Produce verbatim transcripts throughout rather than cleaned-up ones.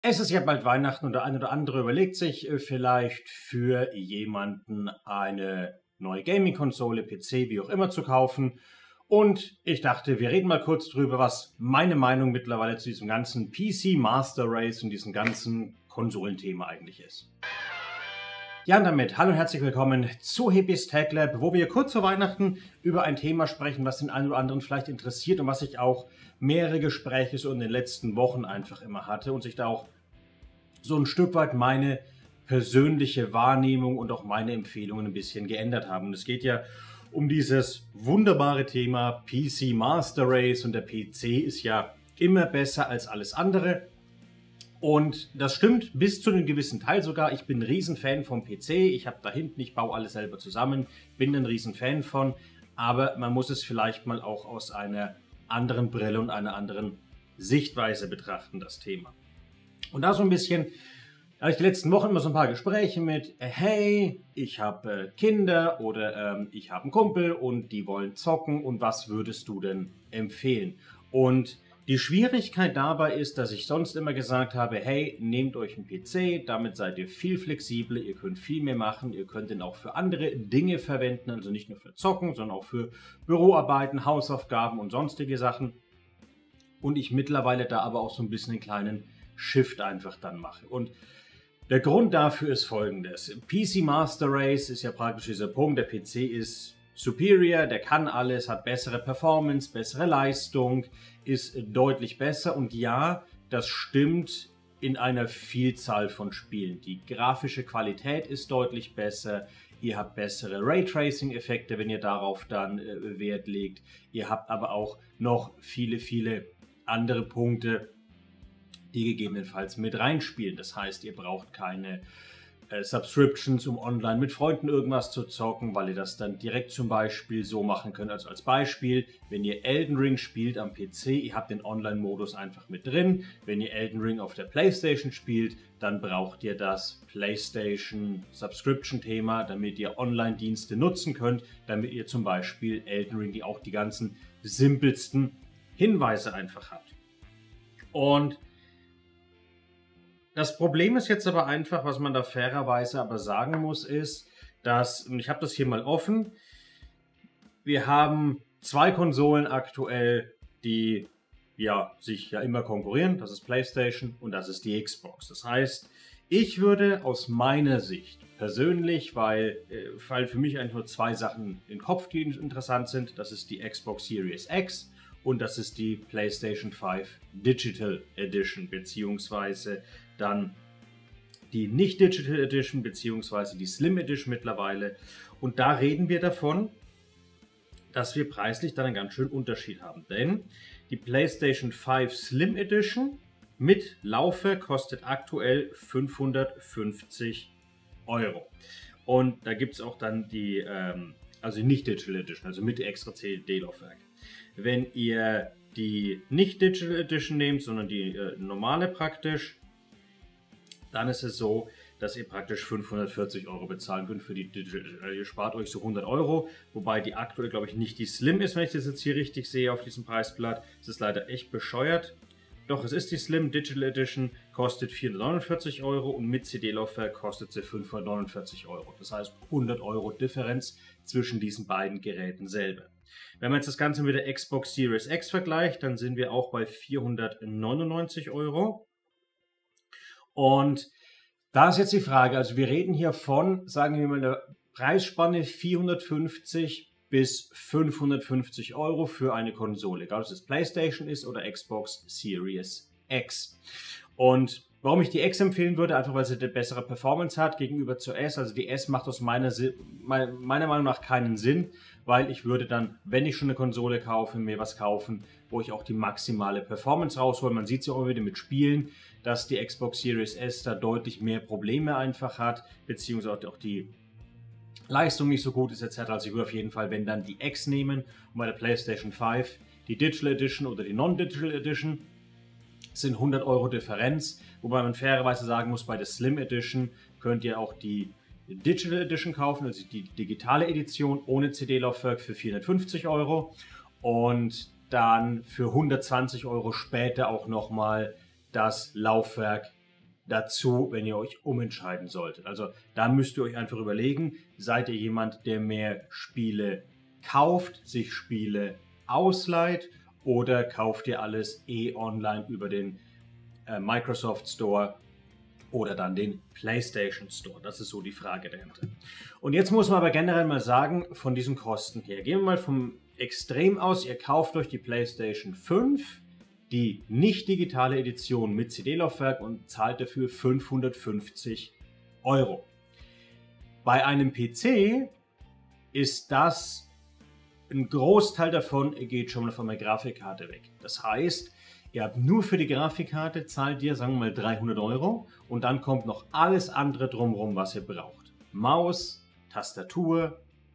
Es ist ja bald Weihnachten und der eine oder andere überlegt sich äh, vielleicht für jemanden eine neue Gaming-Konsole, P C, wie auch immer zu kaufen. Und ich dachte, wir reden mal kurz drüber, was meine Meinung mittlerweile zu diesem ganzen P C Master Race und diesem ganzen Konsolenthema eigentlich ist. Ja, und damit hallo und herzlich willkommen zu Hippis Tech Lab, wo wir kurz vor Weihnachten über ein Thema sprechen, was den einen oder anderen vielleicht interessiert und was ich auch mehrere Gespräche so in den letzten Wochen einfach immer hatte und sich da auch so ein Stück weit meine persönliche Wahrnehmung und auch meine Empfehlungen ein bisschen geändert haben. Und es geht ja um dieses wunderbare Thema P C Master Race und der P C ist ja immer besser als alles andere. Und das stimmt bis zu einem gewissen Teil sogar. Ich bin ein Riesenfan vom P C. Ich habe da hinten, ich baue alles selber zusammen, bin ein Riesenfan von. Aber man muss es vielleicht mal auch aus einer anderen Brille und einer anderen Sichtweise betrachten, das Thema. Und da so ein bisschen, da hatte ich die letzten Wochen immer so ein paar Gespräche mit, äh, hey, ich habe äh, Kinder oder ähm, ich habe einen Kumpel und die wollen zocken und was würdest du denn empfehlen? Und die Schwierigkeit dabei ist, dass ich sonst immer gesagt habe, hey, nehmt euch einen P C, damit seid ihr viel flexibler, ihr könnt viel mehr machen, ihr könnt ihn auch für andere Dinge verwenden, also nicht nur für Zocken, sondern auch für Büroarbeiten, Hausaufgaben und sonstige Sachen. Und ich mittlerweile da aber auch so ein bisschen einen kleinen Shift einfach dann mache. Und der Grund dafür ist folgendes. P C Master Race ist ja praktisch dieser Punkt, der P C ist superior, der kann alles, hat bessere Performance, bessere Leistung, ist deutlich besser und ja, das stimmt in einer Vielzahl von Spielen. Die grafische Qualität ist deutlich besser, ihr habt bessere Raytracing-Effekte, wenn ihr darauf dann äh, Wert legt. Ihr habt aber auch noch viele, viele andere Punkte, die gegebenenfalls mit reinspielen. Das heißt, ihr braucht keine äh, Subscriptions, um online mit Freunden irgendwas zu zocken, weil ihr das dann direkt zum Beispiel so machen könnt. Also als Beispiel, wenn ihr Elden Ring spielt am P C, ihr habt den Online-Modus einfach mit drin. Wenn ihr Elden Ring auf der PlayStation spielt, dann braucht ihr das PlayStation Subscription-Thema, damit ihr Online-Dienste nutzen könnt, damit ihr zum Beispiel Elden Ring, die auch die ganzen simpelsten Hinweise einfach habt. Und das Problem ist jetzt aber einfach, was man da fairerweise aber sagen muss, ist, dass, und ich habe das hier mal offen, wir haben zwei Konsolen aktuell, die ja sich ja immer konkurrieren. Das ist PlayStation und das ist die Xbox. Das heißt, ich würde aus meiner Sicht persönlich, weil, äh, weil für mich eigentlich nur zwei Sachen im Kopf, die interessant sind, das ist die Xbox Series X und das ist die PlayStation fünf Digital Edition, beziehungsweise dann die Nicht-Digital Edition, beziehungsweise die Slim Edition mittlerweile. Und da reden wir davon, dass wir preislich dann einen ganz schönen Unterschied haben. Denn die PlayStation fünf Slim Edition mit Laufwerk kostet aktuell fünfhundertfünfzig Euro. Und da gibt es auch dann die, ähm, also die Nicht-Digital Edition, also mit extra C D-Laufwerk. Wenn ihr die Nicht-Digital Edition nehmt, sondern die äh, normale praktisch, dann ist es so, dass ihr praktisch fünfhundertvierzig Euro bezahlen könnt für die Digital. Also ihr spart euch so hundert Euro, wobei die aktuell, glaube ich, nicht die Slim ist, wenn ich das jetzt hier richtig sehe auf diesem Preisblatt. Das ist leider echt bescheuert. Doch, es ist die Slim Digital Edition, kostet vierhundertneunundvierzig Euro und mit C D-Laufwerk kostet sie fünfhundertneunundvierzig Euro. Das heißt hundert Euro Differenz zwischen diesen beiden Geräten selber. Wenn man jetzt das Ganze mit der Xbox Series X vergleicht, dann sind wir auch bei vierhundertneunundneunzig Euro. Und da ist jetzt die Frage, also wir reden hier von, sagen wir mal, eine Preisspanne vierhundertfünfzig bis fünfhundertfünfzig Euro für eine Konsole, egal ob es PlayStation ist oder Xbox Series X. Und warum ich die X empfehlen würde, einfach weil sie eine bessere Performance hat gegenüber zur S. Also die S macht aus meiner, meiner Meinung nach keinen Sinn, weil ich würde dann, wenn ich schon eine Konsole kaufe, mir was kaufen, wo ich auch die maximale Performance raushole. Man sieht es ja auch wieder mit Spielen, dass die Xbox Series S da deutlich mehr Probleme einfach hat, beziehungsweise auch die Leistung nicht so gut ist et cetera. Also ich würde auf jeden Fall, wenn dann die X nehmen und bei der PlayStation fünf die Digital Edition oder die Non-Digital Edition, sind hundert Euro Differenz, wobei man fairerweise sagen muss, bei der Slim Edition könnt ihr auch die Digital Edition kaufen, also die digitale Edition ohne C D-Laufwerk für vierhundertfünfzig Euro und dann für hundertzwanzig Euro später auch nochmal das Laufwerk dazu, wenn ihr euch umentscheiden solltet. Also da müsst ihr euch einfach überlegen, seid ihr jemand, der mehr Spiele kauft, sich Spiele ausleiht, oder kauft ihr alles eh online über den äh, Microsoft Store oder dann den PlayStation Store? Das ist so die Frage dahinter. Und jetzt muss man aber generell mal sagen, von diesen Kosten her, gehen wir mal vom Extrem aus, ihr kauft euch die PlayStation fünf, die nicht digitale Edition mit C D-Laufwerk, und zahlt dafür fünfhundertfünfzig Euro. Bei einem P C ist das, ein Großteil davon geht schon mal von der Grafikkarte weg. Das heißt, ihr habt nur für die Grafikkarte, zahlt ihr, sagen wir mal, dreihundert Euro, und dann kommt noch alles andere drumherum, was ihr braucht. Maus, Tastatur,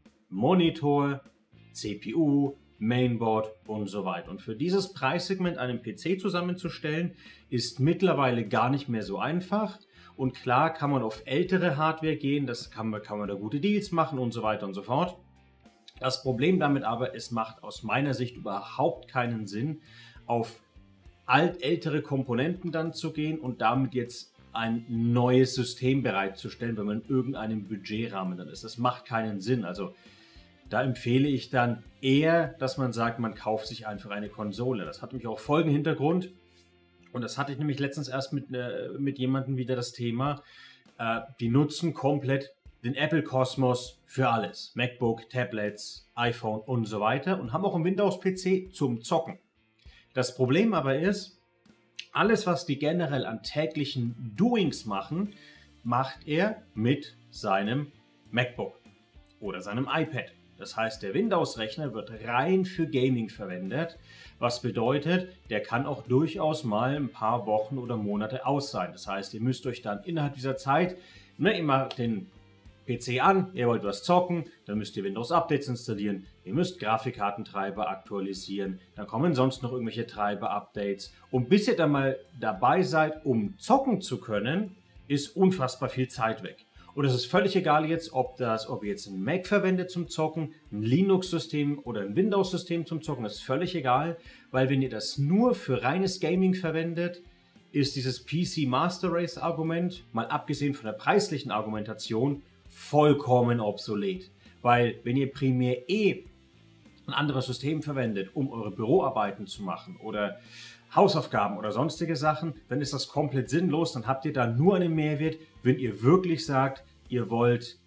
Monitor, C P U, Mainboard und so weiter. Und für dieses Preissegment einen P C zusammenzustellen, ist mittlerweile gar nicht mehr so einfach. Und klar kann man auf ältere Hardware gehen, das kann man, kann man da gute Deals machen und so weiter und so fort. Das Problem damit aber, es macht aus meiner Sicht überhaupt keinen Sinn, auf alt ältere Komponenten dann zu gehen und damit jetzt ein neues System bereitzustellen, wenn man in irgendeinem Budgetrahmen dann ist. Das macht keinen Sinn. Also da empfehle ich dann eher, dass man sagt, man kauft sich einfach eine Konsole. Das hat nämlich auch folgenden Hintergrund. Und das hatte ich nämlich letztens erst mit, äh, mit jemandem wieder das Thema. Äh, die nutzen komplett den Apple-Kosmos für alles. MacBook, Tablets, iPhone und so weiter. Und haben auch einen Windows-P C zum Zocken. Das Problem aber ist, alles, was die generell an täglichen Doings machen, macht er mit seinem MacBook oder seinem iPad. Das heißt, der Windows-Rechner wird rein für Gaming verwendet, was bedeutet, der kann auch durchaus mal ein paar Wochen oder Monate aus sein. Das heißt, ihr müsst euch dann innerhalb dieser Zeit, ne, ihr macht den P C an, ihr wollt was zocken, dann müsst ihr Windows-Updates installieren, ihr müsst Grafikkartentreiber aktualisieren, dann kommen sonst noch irgendwelche Treiber-Updates. Und bis ihr dann mal dabei seid, um zocken zu können, ist unfassbar viel Zeit weg. Und es ist völlig egal jetzt, ob, das, ob ihr jetzt ein Mac verwendet zum Zocken, ein Linux-System oder ein Windows-System zum Zocken, das ist völlig egal, weil wenn ihr das nur für reines Gaming verwendet, ist dieses P C Master Race Argument, mal abgesehen von der preislichen Argumentation, vollkommen obsolet. Weil wenn ihr primär eh ein anderes System verwendet, um eure Büroarbeiten zu machen oder Hausaufgaben oder sonstige Sachen, dann ist das komplett sinnlos. Dann habt ihr da nur einen Mehrwert, wenn ihr wirklich sagt, ihr wollt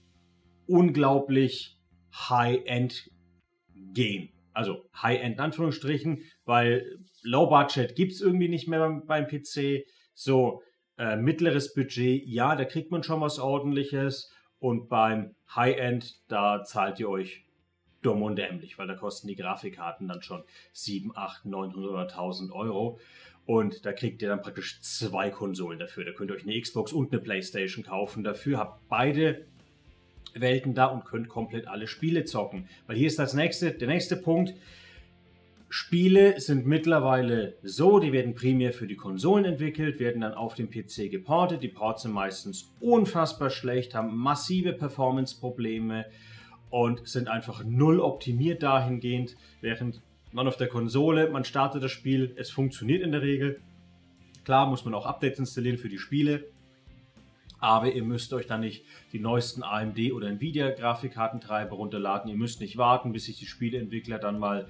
unglaublich High-End gehen. Also High-End in Anführungsstrichen, weil Low-Budget gibt es irgendwie nicht mehr beim, beim P C. So äh, mittleres Budget, ja, da kriegt man schon was Ordentliches. Und beim High-End, da zahlt ihr euch dumm und dämlich, weil da kosten die Grafikkarten dann schon siebhundert, achthundert, neunhundert oder tausend Euro. Und da kriegt ihr dann praktisch zwei Konsolen dafür. Da könnt ihr euch eine Xbox und eine PlayStation kaufen. Dafür habt beide Welten da und könnt komplett alle Spiele zocken. Weil hier ist das nächste, der nächste Punkt. Spiele sind mittlerweile so, die werden primär für die Konsolen entwickelt, werden dann auf den P C geportet. Die Ports sind meistens unfassbar schlecht, haben massive Performance-Probleme und sind einfach null optimiert dahingehend, während man auf der Konsole, man startet das Spiel, es funktioniert in der Regel. Klar muss man auch Updates installieren für die Spiele, aber ihr müsst euch dann nicht die neuesten A M D oder Nvidia Grafikkartentreiber runterladen. Ihr müsst nicht warten, bis sich die Spieleentwickler dann mal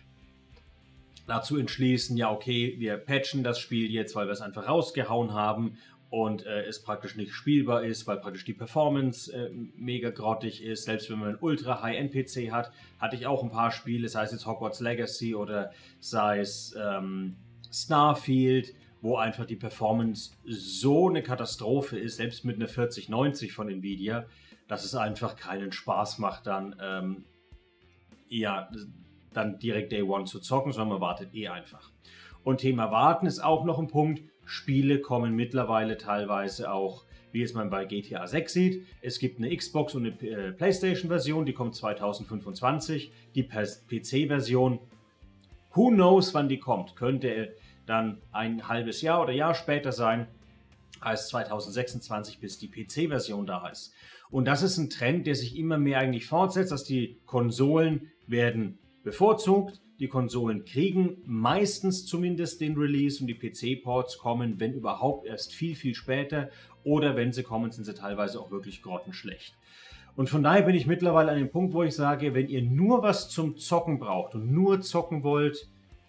dazu entschließen, ja okay, wir patchen das Spiel jetzt, weil wir es einfach rausgehauen haben und äh, es praktisch nicht spielbar ist, weil praktisch die Performance äh, mega grottig ist. Selbst wenn man einen ultra High-End P C hat, hatte ich auch ein paar Spiele, sei es jetzt Hogwarts Legacy oder sei es ähm, Starfield, wo einfach die Performance so eine Katastrophe ist, selbst mit einer vierzig neunzig von Nvidia, dass es einfach keinen Spaß macht, dann ähm, ja, dann direkt Day One zu zocken, sondern man wartet eh einfach. Und Thema Warten ist auch noch ein Punkt. Spiele kommen mittlerweile teilweise auch, wie es man bei G T A sechs sieht. Es gibt eine Xbox und eine äh, PlayStation-Version, die kommt zweitausendfünfundzwanzig. Die P C-Version, who knows, wann die kommt. Könnte dann ein halbes Jahr oder Jahr später sein, heißt zweitausendsechsundzwanzig, bis die P C-Version da ist. Und das ist ein Trend, der sich immer mehr eigentlich fortsetzt, dass die Konsolen werden bevorzugt, Die Konsolen kriegen meistens zumindest den Release und die P C-Ports kommen, wenn überhaupt, erst viel, viel später. Oder wenn sie kommen, sind sie teilweise auch wirklich grottenschlecht. Und von daher bin ich mittlerweile an dem Punkt, wo ich sage, wenn ihr nur was zum Zocken braucht und nur zocken wollt,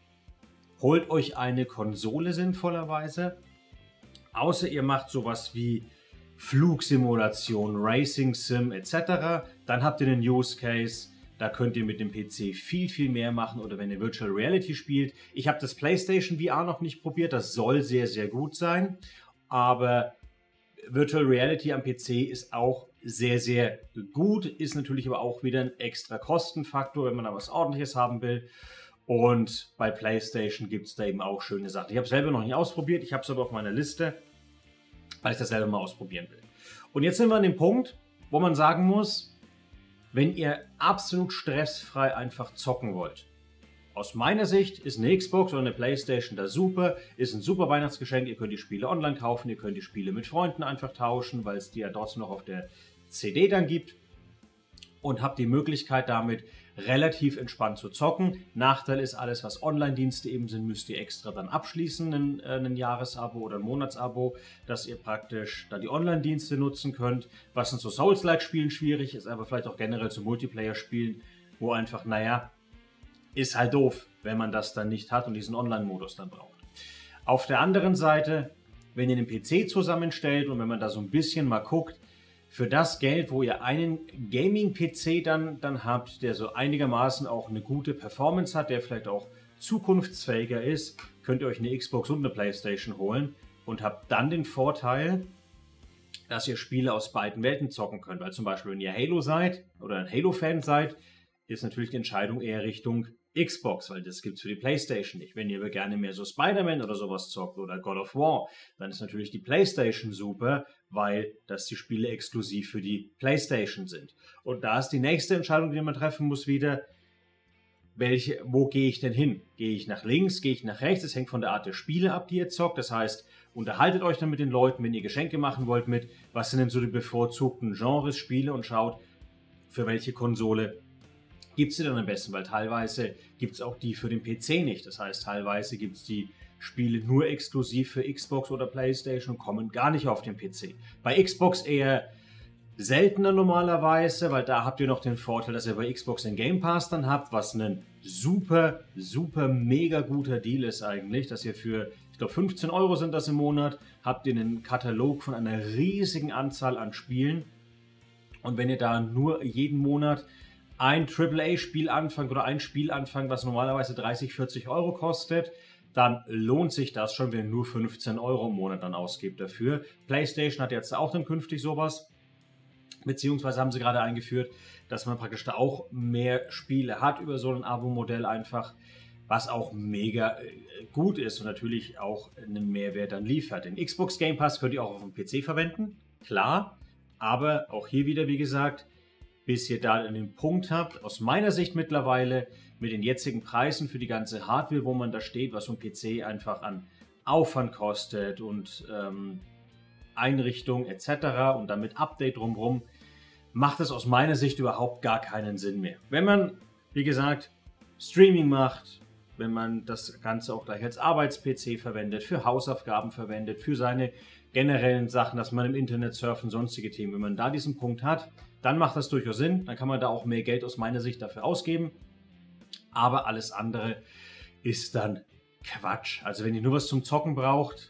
holt euch eine Konsole sinnvollerweise. Außer ihr macht sowas wie Flugsimulation, Racing Sim et cetera. Dann habt ihr einen Use Case, da könnt ihr mit dem P C viel, viel mehr machen. Oder wenn ihr Virtual Reality spielt. Ich habe das PlayStation V R noch nicht probiert, das soll sehr, sehr gut sein. Aber Virtual Reality am P C ist auch sehr, sehr gut, ist natürlich aber auch wieder ein extra Kostenfaktor, wenn man da was Ordentliches haben will. Und bei PlayStation gibt es da eben auch schöne Sachen. Ich habe es selber noch nicht ausprobiert, ich habe es aber auf meiner Liste, weil ich das selber mal ausprobieren will. Und jetzt sind wir an dem Punkt, wo man sagen muss, wenn ihr absolut stressfrei einfach zocken wollt. Aus meiner Sicht ist eine Xbox oder eine PlayStation da super, ist ein super Weihnachtsgeschenk. Ihr könnt die Spiele online kaufen, ihr könnt die Spiele mit Freunden einfach tauschen, weil es die ja trotzdem noch auf der C D dann gibt. Und habt die Möglichkeit damit relativ entspannt zu zocken. Nachteil ist, alles was Online-Dienste eben sind, müsst ihr extra dann abschließen, ein, äh, ein Jahresabo oder ein Monatsabo, dass ihr praktisch dann die Online-Dienste nutzen könnt. Was in so Souls-like-Spielen schwierig ist, aber vielleicht auch generell zu Multiplayer-Spielen, wo einfach, naja, ist halt doof, wenn man das dann nicht hat und diesen Online-Modus dann braucht. Auf der anderen Seite, wenn ihr einen P C zusammenstellt und wenn man da so ein bisschen mal guckt, für das Geld, wo ihr einen Gaming-P C dann, dann habt, der so einigermaßen auch eine gute Performance hat, der vielleicht auch zukunftsfähiger ist, könnt ihr euch eine Xbox und eine PlayStation holen und habt dann den Vorteil, dass ihr Spiele aus beiden Welten zocken könnt. Weil zum Beispiel, wenn ihr Halo seid oder ein Halo-Fan seid, ist natürlich die Entscheidung eher Richtung Xbox, weil das gibt es für die PlayStation nicht. Wenn ihr aber gerne mehr so Spider-Man oder sowas zockt oder God of War, dann ist natürlich die PlayStation super, weil das die Spiele exklusiv für die PlayStation sind. Und da ist die nächste Entscheidung, die man treffen muss, wieder, welche, wo gehe ich denn hin? Gehe ich nach links, gehe ich nach rechts? Das hängt von der Art der Spiele ab, die ihr zockt. Das heißt, unterhaltet euch dann mit den Leuten, wenn ihr Geschenke machen wollt, mit, was sind denn so die bevorzugten Genres, Spiele und schaut, für welche Konsole gibt es die dann am besten, weil teilweise gibt es auch die für den P C nicht. Das heißt, teilweise gibt es die Spiele nur exklusiv für Xbox oder PlayStation und kommen gar nicht auf den P C. Bei Xbox eher seltener normalerweise, weil da habt ihr noch den Vorteil, dass ihr bei Xbox den Game Pass dann habt, was ein super, super, mega guter Deal ist eigentlich, dass ihr für, ich glaube fünfzehn Euro sind das im Monat, habt ihr einen Katalog von einer riesigen Anzahl an Spielen. Und wenn ihr da nur jeden Monat ein Triple A-Spiel anfangt oder ein Spiel anfangt, was normalerweise dreißig, vierzig Euro kostet, dann lohnt sich das schon, wenn ihr nur fünfzehn Euro im Monat dann ausgibt dafür. PlayStation hat jetzt auch dann künftig sowas, beziehungsweise haben sie gerade eingeführt, dass man praktisch da auch mehr Spiele hat über so ein Abo-Modell einfach, was auch mega gut ist und natürlich auch einen Mehrwert dann liefert. Den Xbox Game Pass könnt ihr auch auf dem P C verwenden, klar, aber auch hier wieder, wie gesagt, bis ihr da den Punkt habt, aus meiner Sicht mittlerweile, mit den jetzigen Preisen für die ganze Hardware, wo man da steht, was so ein P C einfach an Aufwand kostet und ähm, Einrichtung et cetera und dann mit Update drumherum, macht es aus meiner Sicht überhaupt gar keinen Sinn mehr. Wenn man, wie gesagt, Streaming macht, wenn man das Ganze auch gleich als Arbeits-P C verwendet, für Hausaufgaben verwendet, für seine generellen Sachen, dass man im Internet surfen, sonstige Themen, wenn man da diesen Punkt hat, dann macht das durchaus Sinn, dann kann man da auch mehr Geld aus meiner Sicht dafür ausgeben, aber alles andere ist dann Quatsch. Also wenn ihr nur was zum Zocken braucht,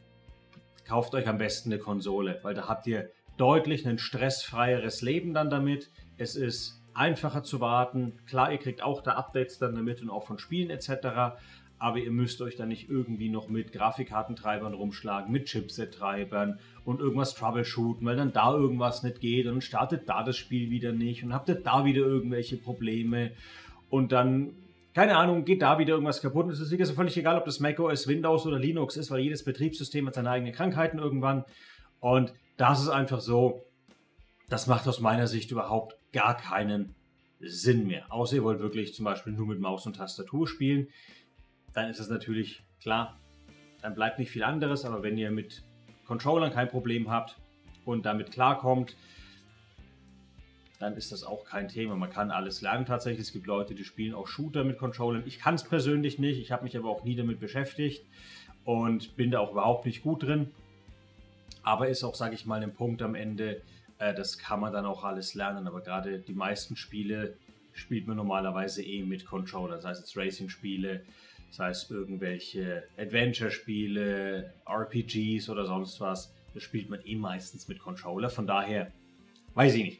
kauft euch am besten eine Konsole, weil da habt ihr deutlich ein stressfreieres Leben dann damit. Es ist einfacher zu warten, klar, ihr kriegt auch da Updates dann damit und auch von Spielen et cetera, aber ihr müsst euch dann nicht irgendwie noch mit Grafikkartentreibern rumschlagen, mit Chipset-Treibern und irgendwas troubleshooten, weil dann da irgendwas nicht geht und dann startet da das Spiel wieder nicht und habt ihr da wieder irgendwelche Probleme und dann, keine Ahnung, geht da wieder irgendwas kaputt. Und es ist also völlig egal, ob das macOS, Windows oder Linux ist, weil jedes Betriebssystem hat seine eigenen Krankheiten irgendwann und das ist einfach so, das macht aus meiner Sicht überhaupt gar keinen Sinn mehr. Außer ihr wollt wirklich zum Beispiel nur mit Maus und Tastatur spielen. Dann ist es natürlich klar, dann bleibt nicht viel anderes, aber wenn ihr mit Controllern kein Problem habt und damit klarkommt, dann ist das auch kein Thema. Man kann alles lernen tatsächlich. Es gibt Leute, die spielen auch Shooter mit Controllern. Ich kann es persönlich nicht. Ich habe mich aber auch nie damit beschäftigt und bin da auch überhaupt nicht gut drin. Aber ist auch, sage ich mal, ein Punkt am Ende, äh, das kann man dann auch alles lernen. Aber gerade die meisten Spiele spielt man normalerweise eh mit Controller. Sei es jetzt Racing-Spiele, sei es irgendwelche Adventure-Spiele, R P Gs oder sonst was. Das spielt man eh meistens mit Controller. Von daher, weiß ich nicht.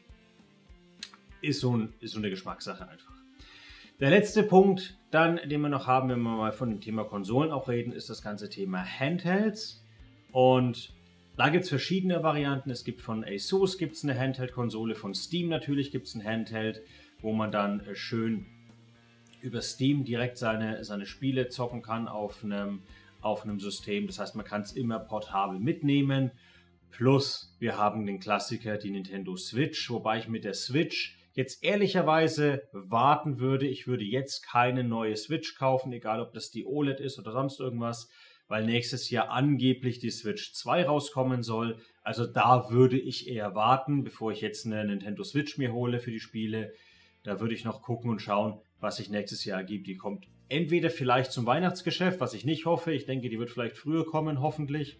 Ist so, ein, ist so eine Geschmackssache einfach. Der letzte Punkt, dann, den wir noch haben, wenn wir mal von dem Thema Konsolen auch reden, ist das ganze Thema Handhelds. Und da gibt es verschiedene Varianten. Es gibt von Asus gibt's eine Handheld-Konsole, von Steam natürlich gibt es ein Handheld, wo man dann schön über Steam direkt seine, seine Spiele zocken kann auf einem, auf einem System. Das heißt, man kann es immer portabel mitnehmen. Plus, wir haben den Klassiker, die Nintendo Switch, wobei ich mit der Switch jetzt ehrlicherweise warten würde. Ich würde jetzt keine neue Switch kaufen, egal ob das die O L E D ist oder sonst irgendwas, weil nächstes Jahr angeblich die Switch zwei rauskommen soll. Also da würde ich eher warten, bevor ich jetzt eine Nintendo Switch mir hole für die Spiele. Da würde ich noch gucken und schauen, was sich nächstes Jahr ergibt. Die kommt entweder vielleicht zum Weihnachtsgeschäft, was ich nicht hoffe. Ich denke, die wird vielleicht früher kommen, hoffentlich.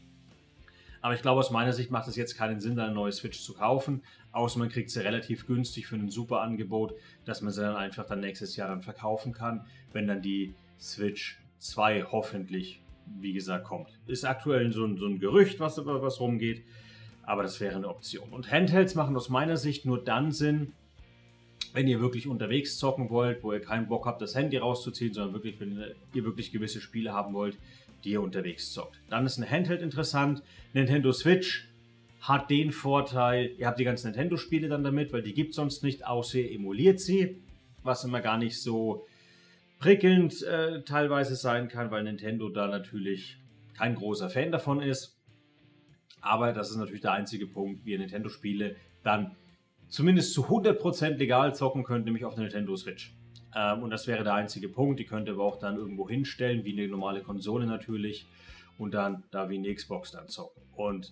Aber ich glaube, aus meiner Sicht macht es jetzt keinen Sinn, da eine neue Switch zu kaufen. Außer man kriegt sie relativ günstig für ein super Angebot, dass man sie dann einfach dann nächstes Jahr dann verkaufen kann, wenn dann die Switch zwei hoffentlich, wie gesagt, kommt. Ist aktuell so ein, so ein Gerücht, was, was rumgeht, aber das wäre eine Option. Und Handhelds machen aus meiner Sicht nur dann Sinn, wenn ihr wirklich unterwegs zocken wollt, wo ihr keinen Bock habt, das Handy rauszuziehen, sondern wirklich, wenn ihr wirklich gewisse Spiele haben wollt, die ihr unterwegs zockt. Dann ist ein Handheld interessant. Nintendo Switch hat den Vorteil, ihr habt die ganzen Nintendo-Spiele dann damit, weil die gibt es sonst nicht, außer ihr emuliert sie, was immer gar nicht so prickelnd äh, teilweise sein kann, weil Nintendo da natürlich kein großer Fan davon ist. Aber das ist natürlich der einzige Punkt, wie ihr Nintendo-Spiele dann zumindest zu hundert Prozent legal zocken könnt, nämlich auf der Nintendo Switch. Ähm, und das wäre der einzige Punkt. Die könnt ihr aber auch dann irgendwo hinstellen, wie eine normale Konsole natürlich. Und dann da wie eine Xbox dann zocken. Und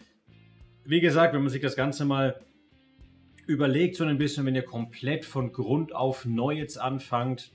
wie gesagt, wenn man sich das Ganze mal überlegt, so ein bisschen, wenn ihr komplett von Grund auf neu jetzt anfangt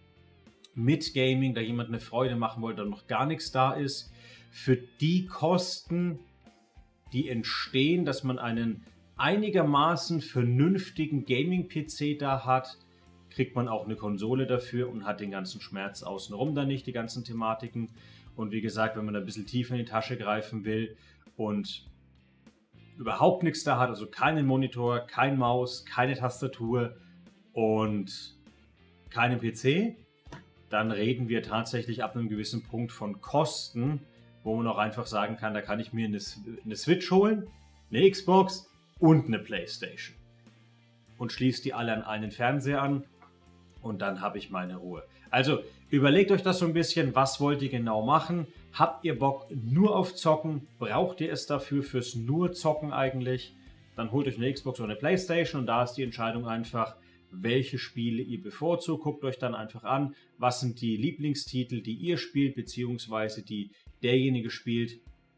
mit Gaming, da jemand eine Freude machen wollte, da noch gar nichts da ist, für die Kosten, die entstehen, dass man einen einigermaßen vernünftigen Gaming-P C da hat, kriegt man auch eine Konsole dafür und hat den ganzen Schmerz außenrum dann nicht, die ganzen Thematiken. Und wie gesagt, wenn man da ein bisschen tiefer in die Tasche greifen will und überhaupt nichts da hat, also keinen Monitor, kein Maus, keine Tastatur und keinen P C, dann reden wir tatsächlich ab einem gewissen Punkt von Kosten, wo man auch einfach sagen kann, da kann ich mir eine, eine Switch holen, eine Xbox und eine Playstation und schließe die alle an einen Fernseher an und dann habe ich meine Ruhe. Also überlegt euch das so ein bisschen, was wollt ihr genau machen? Habt ihr Bock nur auf Zocken? Braucht ihr es dafür fürs nur Zocken eigentlich? Dann holt euch eine Xbox oder eine Playstation und da ist die Entscheidung einfach, welche Spiele ihr bevorzugt. Guckt euch dann einfach an, was sind die Lieblingstitel, die ihr spielt, beziehungsweise die derjenige spielt,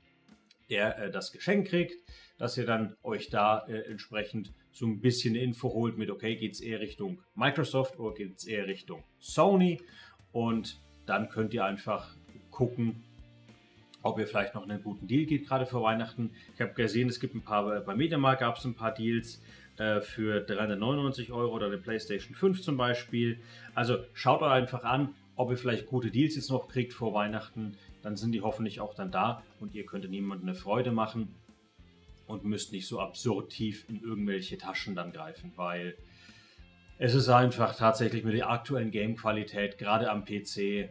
der äh, das Geschenk kriegt, dass ihr dann euch da äh, entsprechend so ein bisschen Info holt mit, okay, geht es eher Richtung Microsoft oder geht es eher Richtung Sony? Und dann könnt ihr einfach gucken, ob ihr vielleicht noch einen guten Deal geht, gerade für Weihnachten. Ich habe gesehen, es gibt ein paar, bei MediaMarkt gab es ein paar Deals äh, für dreihundertneunundneunzig Euro oder eine PlayStation fünf zum Beispiel. Also schaut euch einfach an, ob ihr vielleicht gute Deals jetzt noch kriegt vor Weihnachten. Dann sind die hoffentlich auch dann da und ihr könnt niemandem eine Freude machen und müsst nicht so absurd tief in irgendwelche Taschen dann greifen, weil es ist einfach tatsächlich mit der aktuellen Game-Qualität, gerade am P C,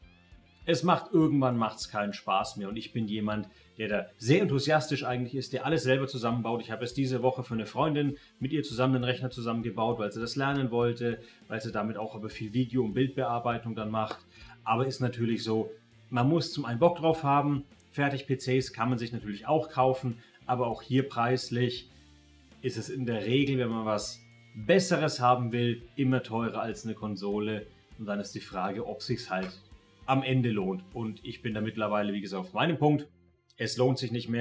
es macht irgendwann macht's keinen Spaß mehr und ich bin jemand, der da sehr enthusiastisch eigentlich ist, der alles selber zusammenbaut. Ich habe es diese Woche für eine Freundin mit ihr zusammen einen Rechner zusammengebaut, weil sie das lernen wollte, weil sie damit auch aber viel Video- und Bildbearbeitung dann macht. Aber ist natürlich so, man muss zum einen Bock drauf haben, Fertig-P Cs kann man sich natürlich auch kaufen, aber auch hier preislich ist es in der Regel, wenn man was Besseres haben will, immer teurer als eine Konsole. Und dann ist die Frage, ob es sich halt am Ende lohnt. Und ich bin da mittlerweile, wie gesagt, auf meinem Punkt. Es lohnt sich nicht mehr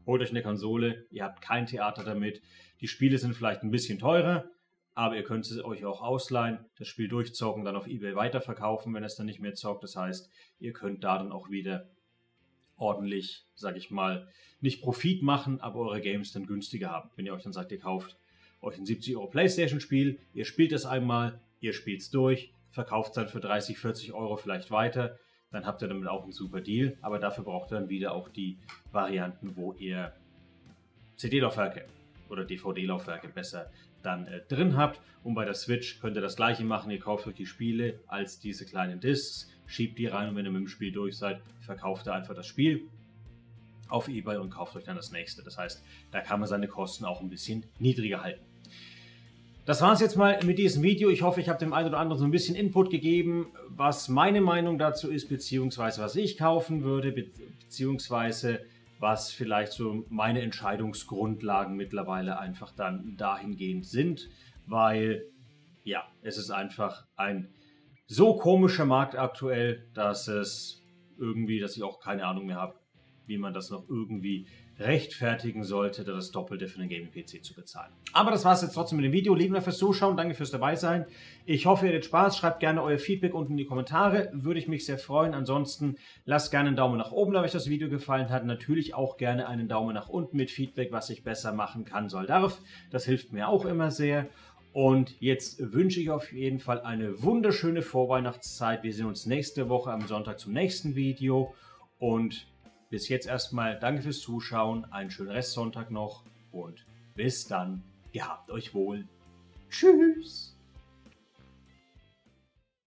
Holt euch eine Konsole, ihr habt kein Theater damit. Die Spiele sind vielleicht ein bisschen teurer, aber ihr könnt es euch auch ausleihen, das Spiel durchzocken, dann auf eBay weiterverkaufen, wenn es dann nicht mehr zockt. Das heißt, ihr könnt da dann auch wieder ordentlich, sag ich mal, nicht Profit machen, aber eure Games dann günstiger haben. Wenn ihr euch dann sagt, ihr kauft euch ein siebzig Euro Playstation-Spiel, ihr spielt es einmal, ihr spielt es durch, verkauft es dann für dreißig, vierzig Euro vielleicht weiter, dann habt ihr damit auch einen super Deal, aber dafür braucht ihr dann wieder auch die Varianten, wo ihr C D-Laufwerke oder D V D-Laufwerke besser dann äh, drin habt. Und bei der Switch könnt ihr das gleiche machen, ihr kauft euch die Spiele als diese kleinen Discs, schiebt die rein und wenn ihr mit dem Spiel durch seid, verkauft ihr einfach das Spiel auf eBay und kauft euch dann das nächste. Das heißt, da kann man seine Kosten auch ein bisschen niedriger halten. Das war es jetzt mal mit diesem Video. Ich hoffe, ich habe dem einen oder anderen so ein bisschen Input gegeben, was meine Meinung dazu ist, beziehungsweise was ich kaufen würde, beziehungsweise was vielleicht so meine Entscheidungsgrundlagen mittlerweile einfach dann dahingehend sind, weil ja, es ist einfach ein so komischer Markt aktuell, dass es irgendwie, dass ich auch keine Ahnung mehr habe, wie man das noch irgendwie rechtfertigen sollte, das Doppelte für einen Gaming-P C zu bezahlen. Aber das war es jetzt trotzdem mit dem Video. Lieben Dank fürs Zuschauen, danke fürs dabei sein. Ich hoffe, ihr hattet Spaß. Schreibt gerne euer Feedback unten in die Kommentare, würde ich mich sehr freuen. Ansonsten lasst gerne einen Daumen nach oben, wenn euch das Video gefallen hat. Natürlich auch gerne einen Daumen nach unten mit Feedback, was ich besser machen kann, soll, darf. Das hilft mir auch immer sehr. Und jetzt wünsche ich auf jeden Fall eine wunderschöne Vorweihnachtszeit. Wir sehen uns nächste Woche am Sonntag zum nächsten Video. Und bis jetzt erstmal danke fürs Zuschauen, einen schönen Restsonntag noch und bis dann. Gehabt euch wohl. Tschüss.